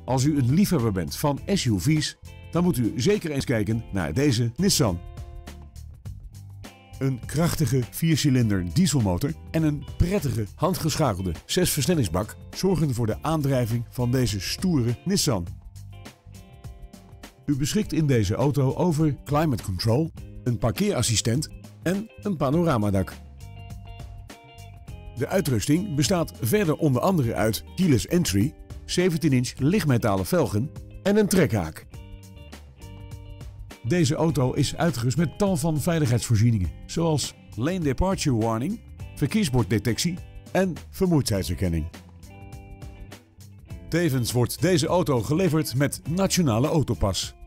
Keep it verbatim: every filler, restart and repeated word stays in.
Als u een liefhebber bent van S U V's, dan moet u zeker eens kijken naar deze Nissan. Een krachtige viercilinder dieselmotor en een prettige handgeschakelde zesversnellingsbak zorgen voor de aandrijving van deze stoere Nissan. U beschikt in deze auto over climate control, een parkeerassistent en een panoramadak. De uitrusting bestaat verder onder andere uit keyless entry, zeventien inch lichtmetalen velgen en een trekhaak. Deze auto is uitgerust met tal van veiligheidsvoorzieningen, zoals lane departure warning, verkeersborddetectie en vermoeidheidsherkenning. Tevens wordt deze auto geleverd met Nationale Autopas.